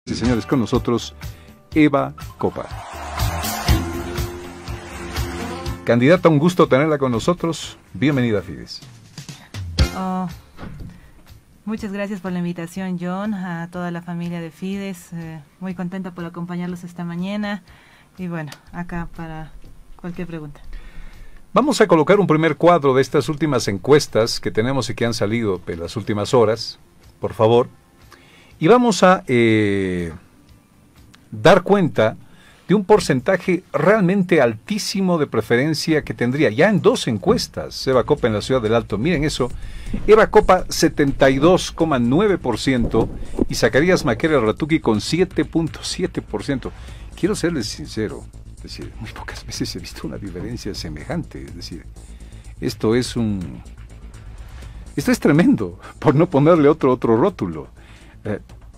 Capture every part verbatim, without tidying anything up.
Sí, señores, con nosotros Eva Copa. Candidata, un gusto tenerla con nosotros. Bienvenida a Fides. Oh, muchas gracias por la invitación, John, a toda la familia de Fides. Eh, muy contenta por acompañarlos esta mañana. Y bueno, acá para cualquier pregunta. Vamos a colocar un primer cuadro de estas últimas encuestas que tenemos y que han salido en las últimas horas, por favor. Y vamos a eh, dar cuenta de un porcentaje realmente altísimo de preferencia que tendría ya en dos encuestas Eva Copa en la ciudad del Alto. Miren eso, Eva Copa setenta y dos coma nueve por ciento y Zacarías Maquera Ratuqui con siete punto siete por ciento. Quiero serles sincero, es decir, muy pocas veces he visto una diferencia semejante. Es decir, esto es un... Esto es tremendo, por no ponerle otro, otro rótulo. Eh,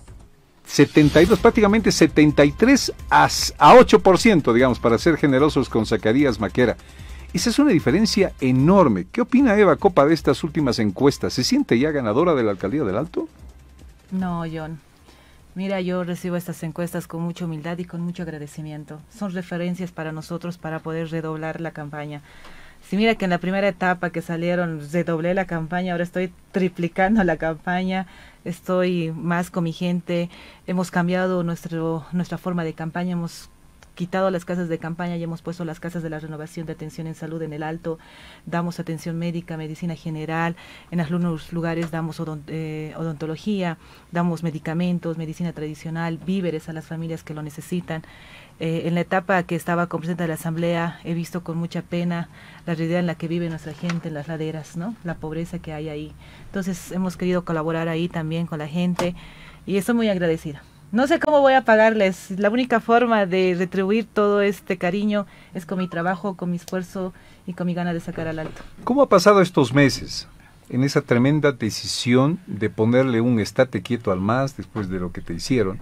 setenta y dos, prácticamente setenta y tres a ocho por ciento, digamos, para ser generosos con Zacarías Maquera. Esa es una diferencia enorme. ¿Qué opina Eva Copa de estas últimas encuestas? ¿Se siente ya ganadora de la alcaldía del Alto? No, John. Mira, yo recibo estas encuestas con mucha humildad y con mucho agradecimiento. Son referencias para nosotros para poder redoblar la campaña. Si mira que en la primera etapa que salieron redoblé la campaña, ahora estoy triplicando la campaña, estoy más con mi gente, hemos cambiado nuestro, nuestra forma de campaña, hemos quitado las casas de campaña y hemos puesto las casas de la renovación de atención en salud en el Alto, damos atención médica, medicina general, en algunos lugares damos odont eh, odontología, damos medicamentos, medicina tradicional, víveres a las familias que lo necesitan. Eh, en la etapa que estaba como presidenta de la Asamblea he visto con mucha pena la realidad en la que vive nuestra gente en las laderas, ¿no? La pobreza que hay ahí. Entonces hemos querido colaborar ahí también con la gente y estoy muy agradecida. No sé cómo voy a pagarles, la única forma de retribuir todo este cariño es con mi trabajo, con mi esfuerzo y con mi gana de sacar al Alto. ¿Cómo ha pasado estos meses en esa tremenda decisión de ponerle un estate quieto al M A S después de lo que te hicieron?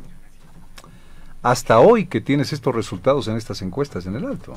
Hasta hoy que tienes estos resultados en estas encuestas en el Alto.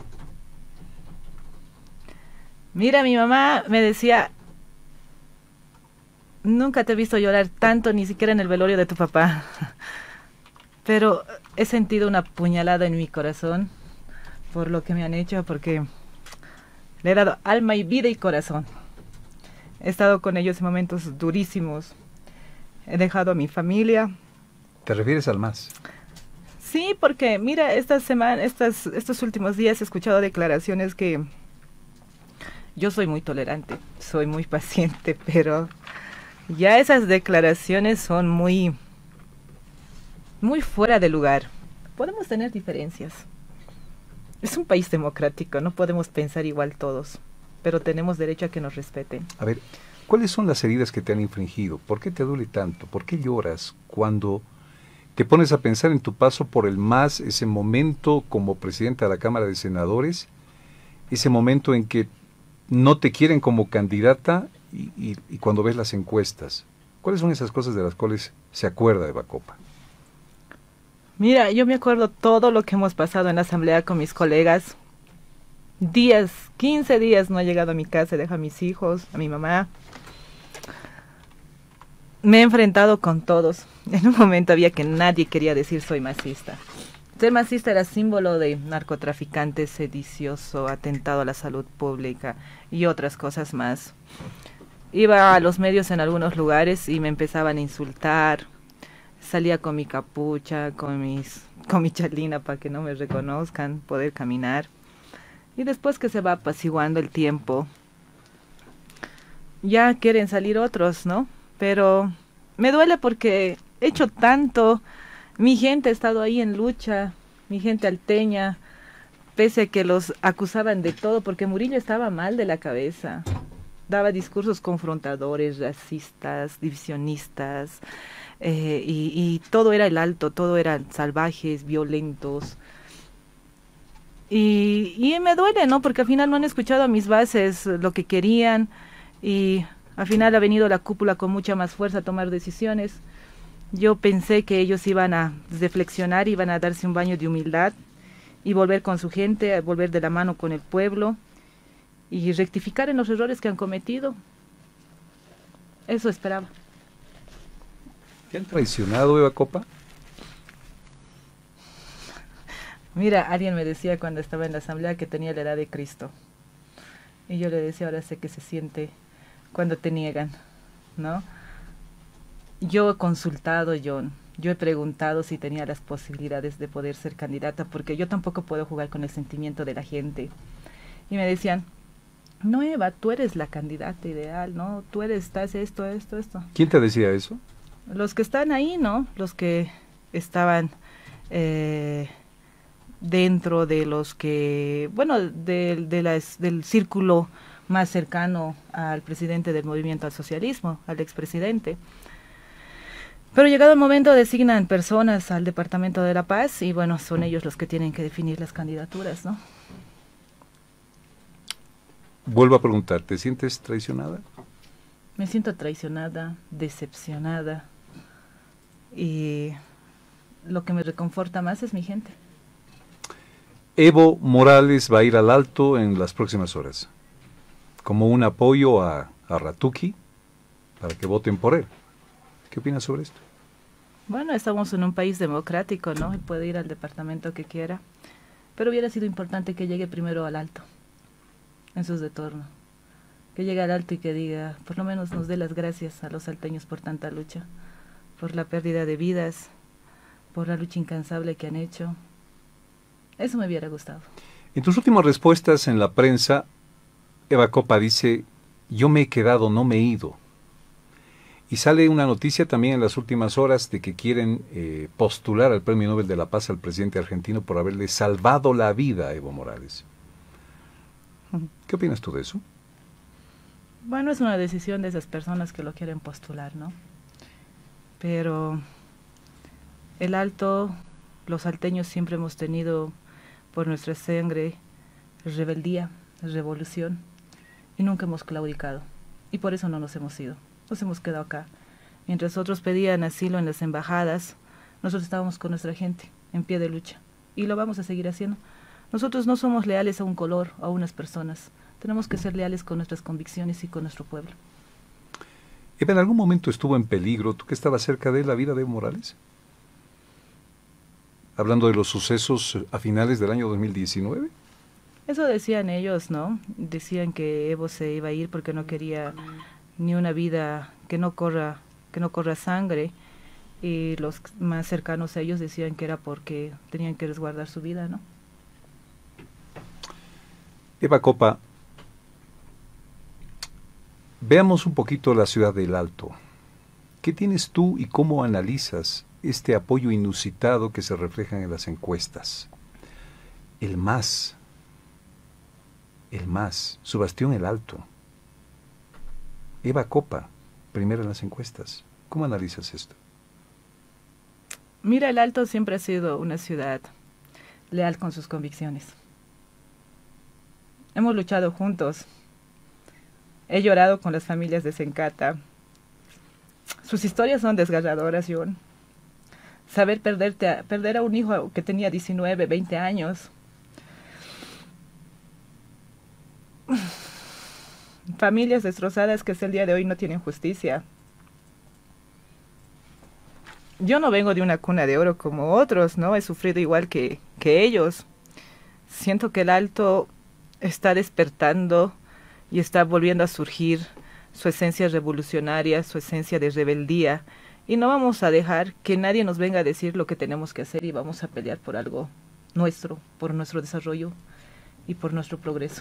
Mira, mi mamá me decía, nunca te he visto llorar tanto, ni siquiera en el velorio de tu papá. Pero he sentido una puñalada en mi corazón por lo que me han hecho, porque le he dado alma y vida y corazón. He estado con ellos en momentos durísimos. He dejado a mi familia. ¿Te refieres al M A S? Sí, porque mira, esta semana, estas, estos últimos días he escuchado declaraciones que yo soy muy tolerante, soy muy paciente, pero ya esas declaraciones son muy, muy fuera de lugar. Podemos tener diferencias. Es un país democrático, no podemos pensar igual todos, pero tenemos derecho a que nos respeten. A ver, ¿cuáles son las heridas que te han infringido? ¿Por qué te duele tanto? ¿Por qué lloras cuando te pones a pensar en tu paso por el M A S, ese momento como presidenta de la Cámara de Senadores, ese momento en que no te quieren como candidata y, y, y cuando ves las encuestas? ¿Cuáles son esas cosas de las cuales se acuerda Eva Copa? Mira, yo me acuerdo todo lo que hemos pasado en la asamblea con mis colegas. Días, quince días no he llegado a mi casa, he dejado a mis hijos, a mi mamá. Me he enfrentado con todos. En un momento había que nadie quería decir soy masista. Ser masista era símbolo de narcotraficante, sedicioso, atentado a la salud pública y otras cosas más. Iba a los medios en algunos lugares y me empezaban a insultar. Salía con mi capucha, con, mis, con mi chalina para que no me reconozcan, poder caminar. Y después que se va apaciguando el tiempo, ya quieren salir otros, ¿no? Pero me duele porque he hecho tanto, mi gente ha estado ahí en lucha, mi gente alteña, pese a que los acusaban de todo, porque Murillo estaba mal de la cabeza, daba discursos confrontadores, racistas, divisionistas, eh, y, y todo era el Alto, todo eran salvajes, violentos. Y, y me duele, ¿no? Porque al final no han escuchado a mis bases lo que querían y al final ha venido la cúpula con mucha más fuerza a tomar decisiones. Yo pensé que ellos iban a reflexionar, iban a darse un baño de humildad y volver con su gente, volver de la mano con el pueblo y rectificar en los errores que han cometido. Eso esperaba. ¿Te han traicionado, Eva Copa? Mira, alguien me decía cuando estaba en la asamblea que tenía la edad de Cristo. Y yo le decía, ahora sé que se siente cuando te niegan, ¿no? Yo he consultado, John, yo he preguntado si tenía las posibilidades de poder ser candidata, porque yo tampoco puedo jugar con el sentimiento de la gente. Y me decían, no, Eva, tú eres la candidata ideal, ¿no? Tú eres, estás esto, esto, esto. ¿Quién te decía eso? Los que están ahí, ¿no? Los que estaban eh, dentro de los que, bueno, de, de las, del círculo más cercano al presidente del movimiento al socialismo, al expresidente. Pero llegado el momento designan personas al Departamento de la Paz y bueno, son ellos los que tienen que definir las candidaturas, ¿no? Vuelvo a preguntar, ¿te sientes traicionada? Me siento traicionada, decepcionada y lo que me reconforta más es mi gente. Evo Morales va a ir al Alto en las próximas horas, como un apoyo a, a Ratuki para que voten por él. ¿Qué opinas sobre esto? Bueno, estamos en un país democrático, ¿no? Él puede ir al departamento que quiera, pero hubiera sido importante que llegue primero al Alto, en sus retornos. Que llegue al Alto y que diga, por lo menos nos dé las gracias a los salteños por tanta lucha, por la pérdida de vidas, por la lucha incansable que han hecho. Eso me hubiera gustado. En tus últimas respuestas en la prensa, Eva Copa dice, yo me he quedado, no me he ido. Y sale una noticia también en las últimas horas de que quieren eh, postular al Premio Nobel de la Paz al presidente argentino por haberle salvado la vida a Evo Morales. ¿Qué opinas tú de eso? Bueno, es una decisión de esas personas que lo quieren postular, ¿no? Pero el Alto, los salteños siempre hemos tenido por nuestra sangre rebeldía, revolución, y nunca hemos claudicado. Y por eso no nos hemos ido, nos hemos quedado acá. Mientras otros pedían asilo en las embajadas, nosotros estábamos con nuestra gente, en pie de lucha, y lo vamos a seguir haciendo. Nosotros no somos leales a un color, a unas personas. Tenemos que ser leales con nuestras convicciones y con nuestro pueblo. Eva, ¿en algún momento estuvo en peligro, tú que estabas cerca de la vida de Evo Morales? Hablando de los sucesos a finales del año dos mil diecinueve. Eso decían ellos, ¿no? Decían que Evo se iba a ir porque no quería ni una vida que no corra, que no corra sangre. Y los más cercanos a ellos decían que era porque tenían que resguardar su vida, ¿no? Eva Copa, veamos un poquito la ciudad del Alto. ¿Qué tienes tú y cómo analizas este apoyo inusitado que se refleja en las encuestas? El MAS, el MAS, su bastión el Alto. Eva Copa, primera en las encuestas. ¿Cómo analizas esto? Mira, el Alto siempre ha sido una ciudad leal con sus convicciones. Hemos luchado juntos. He llorado con las familias de Sencata. Sus historias son desgarradoras, John. Saber perderte a, perder a un hijo que tenía diecinueve, veinte años. Familias destrozadas que hasta el día de hoy no tienen justicia. Yo no vengo de una cuna de oro como otros, ¿no? He sufrido igual que, que ellos. Siento que el Alto está despertando y está volviendo a surgir su esencia revolucionaria, su esencia de rebeldía. Y no vamos a dejar que nadie nos venga a decir lo que tenemos que hacer y vamos a pelear por algo nuestro, por nuestro desarrollo y por nuestro progreso.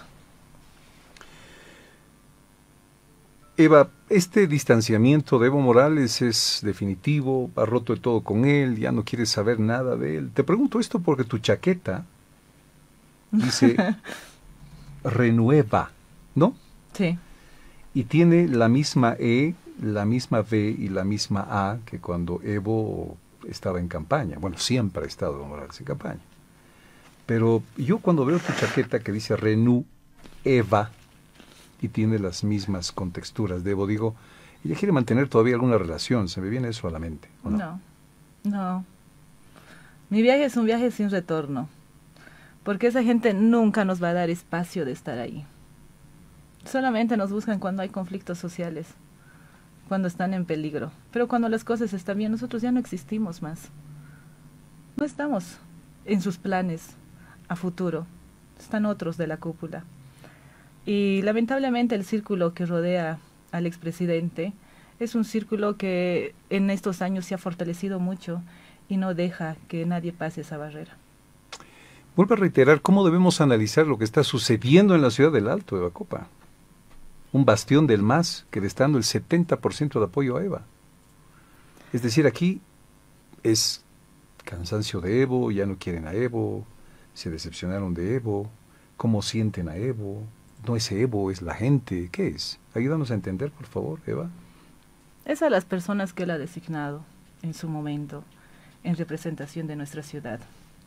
Eva, este distanciamiento de Evo Morales es definitivo, ha roto de todo con él, ya no quieres saber nada de él. Te pregunto esto porque tu chaqueta dice renueva, ¿no? Sí. Y tiene la misma E, la misma V y la misma A que cuando Evo estaba en campaña. Bueno, siempre ha estado Evo Morales en campaña. Pero yo cuando veo tu chaqueta que dice Renueva y tiene las mismas contexturas de Evo, digo, ella quiere mantener todavía alguna relación, ¿se me viene eso a la mente? ¿O no? No, no. Mi viaje es un viaje sin retorno, porque esa gente nunca nos va a dar espacio de estar ahí. Solamente nos buscan cuando hay conflictos sociales, cuando están en peligro. Pero cuando las cosas están bien, nosotros ya no existimos más. No estamos en sus planes, a futuro, están otros de la cúpula. Y lamentablemente el círculo que rodea al expresidente es un círculo que en estos años se ha fortalecido mucho y no deja que nadie pase esa barrera. Vuelvo a reiterar, ¿cómo debemos analizar lo que está sucediendo en la ciudad del Alto, Eva Copa? Un bastión del M A S que le está dando el setenta por ciento de apoyo a Eva. Es decir, aquí es cansancio de Evo, ya no quieren a Evo, se decepcionaron de Evo, ¿cómo sienten a Evo? No es Evo, es la gente, ¿qué es? Ayúdanos a entender, por favor, Eva. Es a las personas que él ha designado en su momento en representación de nuestra ciudad.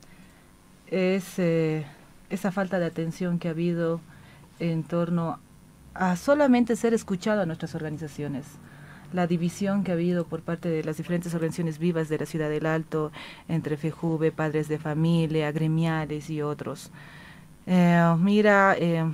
Es eh, esa falta de atención que ha habido en torno a solamente ser escuchado a nuestras organizaciones. La división que ha habido por parte de las diferentes organizaciones vivas de la Ciudad del Alto, entre FEJUVE, Padres de Familia, gremiales y otros. Eh, mira, eh,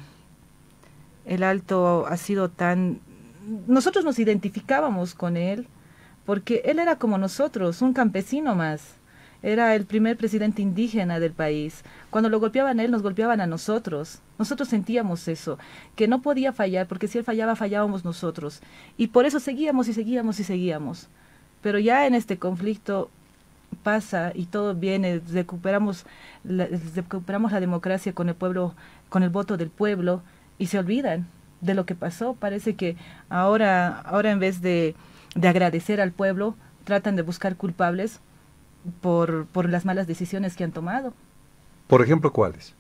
el Alto ha sido tan... Nosotros nos identificábamos con él porque él era como nosotros, un campesino más. Era el primer presidente indígena del país. Cuando lo golpeaban a él, nos golpeaban a nosotros. Nosotros sentíamos eso, que no podía fallar, porque si él fallaba, fallábamos nosotros. Y por eso seguíamos y seguíamos y seguíamos. Pero ya en este conflicto pasa y todo viene, recuperamos la, recuperamos la democracia con el pueblo, con el voto del pueblo, y se olvidan de lo que pasó. Parece que ahora, ahora en vez de, de agradecer al pueblo, tratan de buscar culpables por, por las malas decisiones que han tomado. Por ejemplo, ¿cuáles?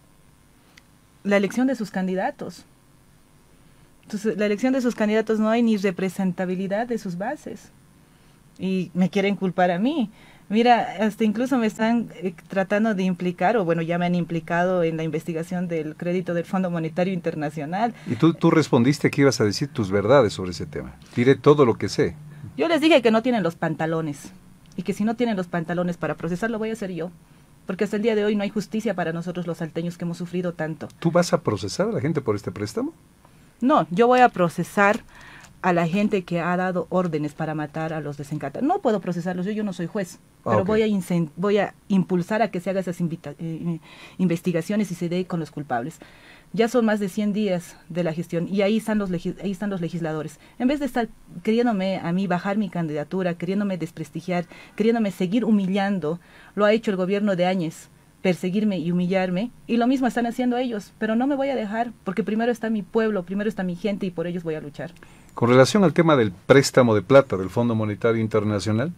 La elección de sus candidatos. Entonces, la elección de sus candidatos no hay ni representabilidad de sus bases. Y me quieren culpar a mí. Mira, hasta incluso me están eh, tratando de implicar, o bueno, ya me han implicado en la investigación del crédito del Fondo Monetario Internacional. Y tú, tú respondiste que ibas a decir tus verdades sobre ese tema. Diré todo lo que sé. Yo les dije que no tienen los pantalones. Y que si no tienen los pantalones para procesarlo, voy a hacer yo. Porque hasta el día de hoy no hay justicia para nosotros los salteños que hemos sufrido tanto. ¿Tú vas a procesar a la gente por este préstamo? No, yo voy a procesar a la gente que ha dado órdenes para matar a los desencantados. No puedo procesarlos, yo, yo no soy juez, pero okay. voy, a voy a impulsar a que se hagan esas eh, investigaciones y se dé con los culpables. Ya son más de cien días de la gestión y ahí están los ahí están los legisladores. En vez de estar queriéndome a mí bajar mi candidatura, queriéndome desprestigiar, queriéndome seguir humillando, lo ha hecho el gobierno de Áñez, perseguirme y humillarme, y lo mismo están haciendo ellos, pero no me voy a dejar, porque primero está mi pueblo, primero está mi gente y por ellos voy a luchar. Con relación al tema del préstamo de plata del Fondo Monetario Internacional,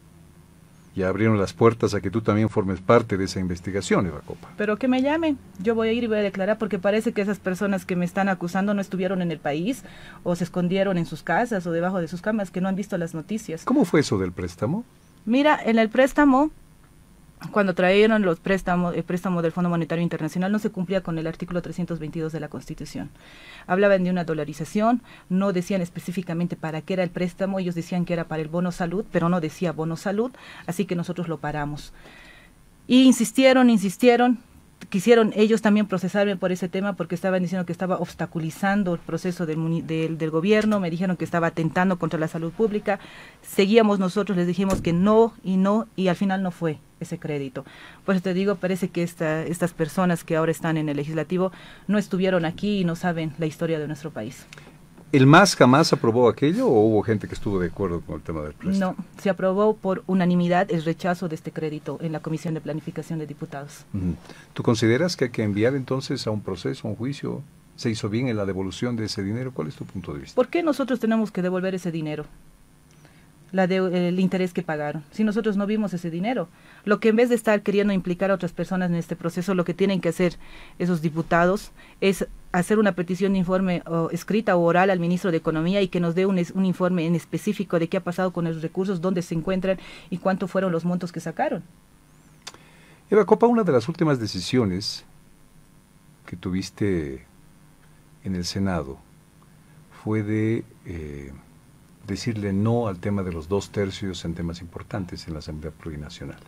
ya abrieron las puertas a que tú también formes parte de esa investigación, Eva Copa. Pero que me llamen, yo voy a ir y voy a declarar, porque parece que esas personas que me están acusando no estuvieron en el país, o se escondieron en sus casas, o debajo de sus camas, que no han visto las noticias. ¿Cómo fue eso del préstamo? Mira, en el préstamo, cuando trajeron los préstamos, el préstamo del Fondo Monetario Internacional, no se cumplía con el artículo trescientos veintidós de la Constitución. Hablaban de una dolarización, no decían específicamente para qué era el préstamo, ellos decían que era para el bono salud, pero no decía bono salud, así que nosotros lo paramos. Y insistieron, insistieron, quisieron ellos también procesarme por ese tema porque estaban diciendo que estaba obstaculizando el proceso del, del, del gobierno, me dijeron que estaba atentando contra la salud pública, seguíamos nosotros, les dijimos que no y no, y al final no fue ese crédito. Por eso te digo, parece que esta, estas personas que ahora están en el legislativo no estuvieron aquí y no saben la historia de nuestro país. ¿El M A S jamás aprobó aquello o hubo gente que estuvo de acuerdo con el tema del préstamo? No, se aprobó por unanimidad el rechazo de este crédito en la Comisión de Planificación de Diputados. Uh-huh. ¿Tú consideras que hay que enviar entonces a un proceso, a un juicio? ¿Se hizo bien en la devolución de ese dinero? ¿Cuál es tu punto de vista? ¿Por qué nosotros tenemos que devolver ese dinero? La de, el interés que pagaron, si nosotros no vimos ese dinero. Lo que en vez de estar queriendo implicar a otras personas en este proceso, lo que tienen que hacer esos diputados es hacer una petición de informe o, escrita o oral al ministro de Economía y que nos dé un, un informe en específico de qué ha pasado con los recursos, dónde se encuentran y cuánto fueron los montos que sacaron. Eva Copa, una de las últimas decisiones que tuviste en el Senado fue de... Eh, decirle no al tema de los dos tercios en temas importantes en la Asamblea Plurinacional.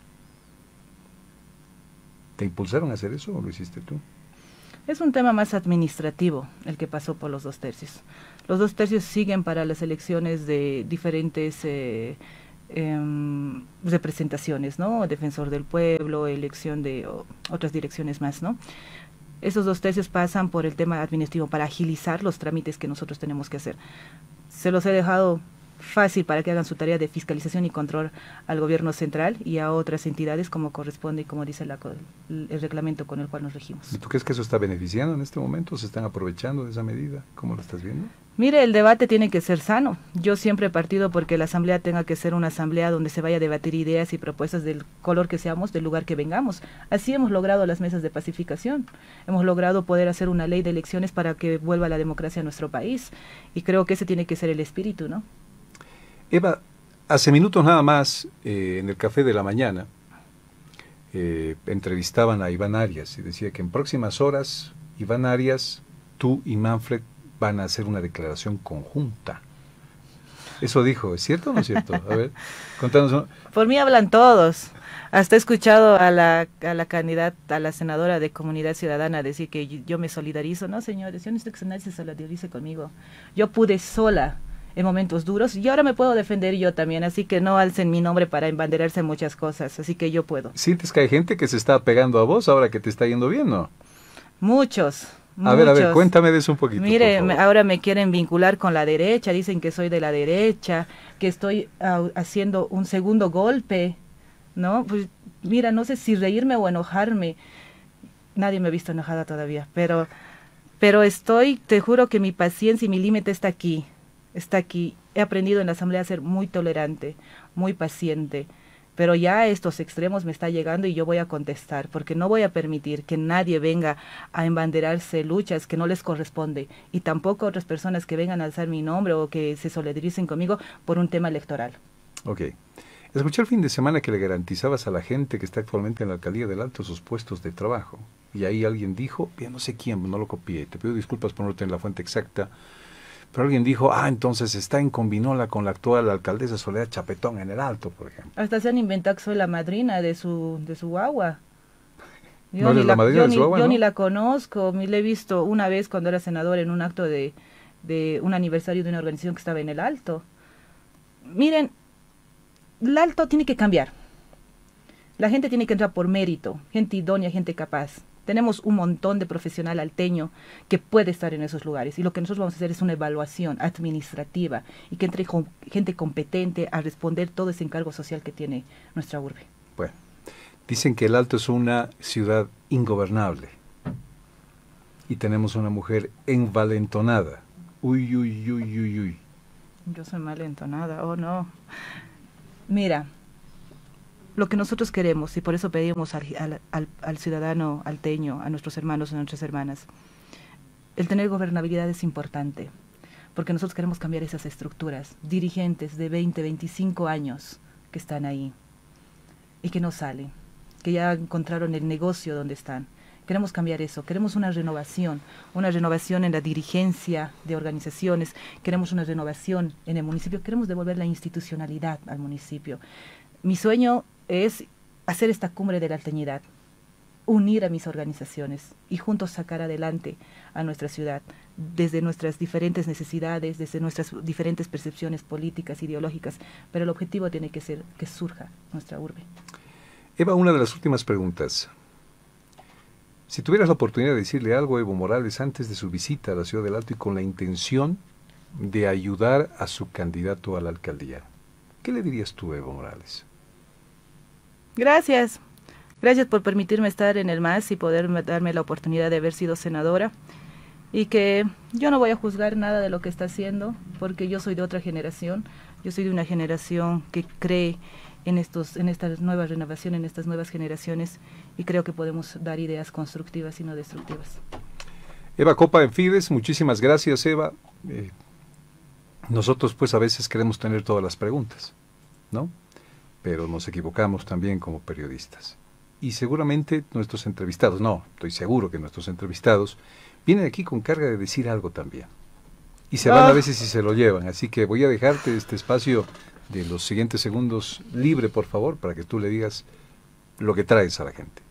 ¿Te impulsaron a hacer eso o lo hiciste tú? Es un tema más administrativo el que pasó por los dos tercios. Los dos tercios siguen para las elecciones de diferentes eh, eh, representaciones, ¿no? Defensor del pueblo, elección de o, otras direcciones más, ¿no? Esos dos tercios pasan por el tema administrativo para agilizar los trámites que nosotros tenemos que hacer. Se los he dejado fácil para que hagan su tarea de fiscalización y control al gobierno central y a otras entidades como corresponde y como dice la, el reglamento con el cual nos regimos. ¿Y tú crees que eso está beneficiando en este momento? ¿Se están aprovechando de esa medida? ¿Cómo lo estás viendo? Mire, el debate tiene que ser sano. Yo siempre he partido porque la asamblea tenga que ser una asamblea donde se vaya a debatir ideas y propuestas del color que seamos, del lugar que vengamos. Así hemos logrado las mesas de pacificación. Hemos logrado poder hacer una ley de elecciones para que vuelva la democracia a nuestro país. Y creo que ese tiene que ser el espíritu, ¿no? Eva, hace minutos nada más, eh, en el Café de la Mañana, eh, entrevistaban a Iván Arias y decía que en próximas horas, Iván Arias, tú y Manfred van a hacer una declaración conjunta. Eso dijo, ¿es cierto o no es cierto? A ver, contanos. Por mí hablan todos. Hasta he escuchado a la, a la candidata, a la senadora de Comunidad Ciudadana decir que yo, yo me solidarizo. No, señores, yo no necesito que nadie se solidarice conmigo. Yo pude sola en momentos duros y ahora me puedo defender yo también, así que no alcen mi nombre para embanderarse en muchas cosas, así que yo puedo. ¿Sientes que hay gente que se está pegando a vos ahora que te está yendo bien, no? Muchos. A Muchos. ver, a ver, cuéntame de eso un poquito. Mire, me, ahora me quieren vincular con la derecha, dicen que soy de la derecha, que estoy uh, haciendo un segundo golpe, ¿no? Pues mira, no sé si reírme o enojarme. Nadie me ha visto enojada todavía, pero, pero estoy, te juro que mi paciencia y mi límite está aquí, está aquí. He aprendido en la asamblea a ser muy tolerante, muy paciente. Pero ya a estos extremos me está llegando y yo voy a contestar, porque no voy a permitir que nadie venga a embanderarse luchas que no les corresponde, y tampoco otras personas que vengan a alzar mi nombre o que se solidaricen conmigo por un tema electoral. Ok. Escuché el fin de semana que le garantizabas a la gente que está actualmente en la alcaldía del Alto sus puestos de trabajo, y ahí alguien dijo, ya no sé quién, no lo copié, te pido disculpas por no tener la fuente exacta, pero alguien dijo, ah, entonces está en combinola con la actual alcaldesa Soledad Chapetón en el Alto, por ejemplo. Hasta se han inventado que soy la madrina de su de su guagua. Yo ¿No ni eres la, la madrina yo de ni, su guagua, yo no? ni la conozco, me la he visto una vez cuando era senador en un acto de, de un aniversario de una organización que estaba en el Alto. Miren, el Alto tiene que cambiar. La gente tiene que entrar por mérito, gente idónea, gente capaz. Tenemos un montón de profesional alteño que puede estar en esos lugares y lo que nosotros vamos a hacer es una evaluación administrativa y que entre con, gente competente a responder todo ese encargo social que tiene nuestra urbe. Bueno, dicen que el Alto es una ciudad ingobernable y tenemos una mujer envalentonada. Uy, uy, uy, uy, uy. Yo soy malentonada, oh no. Mira, lo que nosotros queremos, y por eso pedimos al, al, al, al ciudadano alteño, a nuestros hermanos y a nuestras hermanas, el tener gobernabilidad es importante, porque nosotros queremos cambiar esas estructuras, dirigentes de veinte, veinticinco años que están ahí y que no salen, que ya encontraron el negocio donde están. Queremos cambiar eso, queremos una renovación, una renovación en la dirigencia de organizaciones, queremos una renovación en el municipio, queremos devolver la institucionalidad al municipio. Mi sueño es hacer esta cumbre de la alteñidad, unir a mis organizaciones y juntos sacar adelante a nuestra ciudad desde nuestras diferentes necesidades, desde nuestras diferentes percepciones políticas, ideológicas, pero el objetivo tiene que ser que surja nuestra urbe. Eva, una de las últimas preguntas. Si tuvieras la oportunidad de decirle algo a Evo Morales antes de su visita a la ciudad del Alto y con la intención de ayudar a su candidato a la alcaldía, ¿qué le dirías tú, Evo Morales? Gracias. Gracias por permitirme estar en el M A S y poder darme la oportunidad de haber sido senadora. Y que yo no voy a juzgar nada de lo que está haciendo, porque yo soy de otra generación. Yo soy de una generación que cree en, estos, en esta nueva renovación, en estas nuevas generaciones, y creo que podemos dar ideas constructivas y no destructivas. Eva Copa en Fides, muchísimas gracias, Eva. Eh, nosotros pues a veces queremos tener todas las preguntas, ¿no? Pero nos equivocamos también como periodistas. Y seguramente nuestros entrevistados, no, estoy seguro que nuestros entrevistados vienen aquí con carga de decir algo también. Y se van a veces y se lo llevan. Así que voy a dejarte este espacio de los siguientes segundos libre, por favor, para que tú le digas lo que traes a la gente.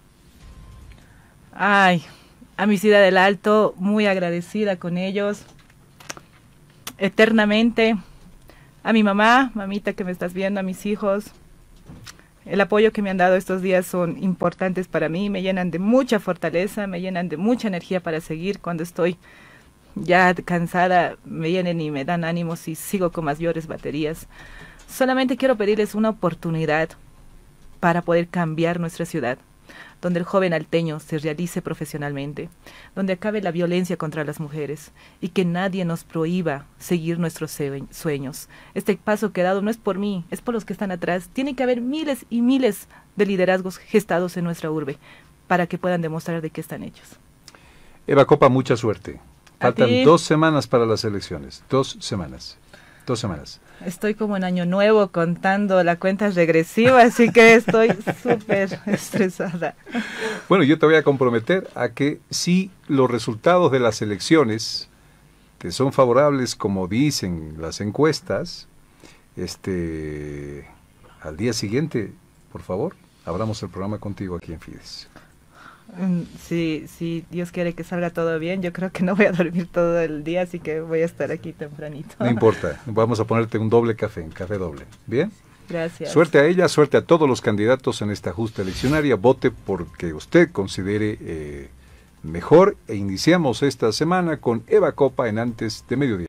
Ay, a mi ciudad del Alto, muy agradecida con ellos. Eternamente a mi mamá, mamita que me estás viendo, a mis hijos. El apoyo que me han dado estos días son importantes para mí, me llenan de mucha fortaleza, me llenan de mucha energía para seguir. Cuando estoy ya cansada, me llenan y me dan ánimos y sigo con mayores baterías. Solamente quiero pedirles una oportunidad para poder cambiar nuestra ciudad, donde el joven alteño se realice profesionalmente, donde acabe la violencia contra las mujeres y que nadie nos prohíba seguir nuestros sueños. Este paso que he dado no es por mí, es por los que están atrás. Tiene que haber miles y miles de liderazgos gestados en nuestra urbe para que puedan demostrar de qué están hechos. Eva Copa, mucha suerte. Faltan dos semanas para las elecciones, dos semanas, dos semanas. Estoy como en año nuevo contando la cuenta regresiva, así que estoy súper estresada. Bueno, yo te voy a comprometer a que si los resultados de las elecciones te son favorables, como dicen las encuestas, este, al día siguiente, por favor, abramos el programa contigo aquí en Fides. Sí, sí, Dios quiere que salga todo bien. Yo creo que no voy a dormir todo el día, así que voy a estar aquí tempranito. No importa, vamos a ponerte un doble café, un café doble. ¿Bien? Gracias. Suerte a ella, suerte a todos los candidatos en esta justa eleccionaria. Vote porque usted considere eh, mejor. E iniciamos esta semana con Eva Copa en Antes de Mediodía.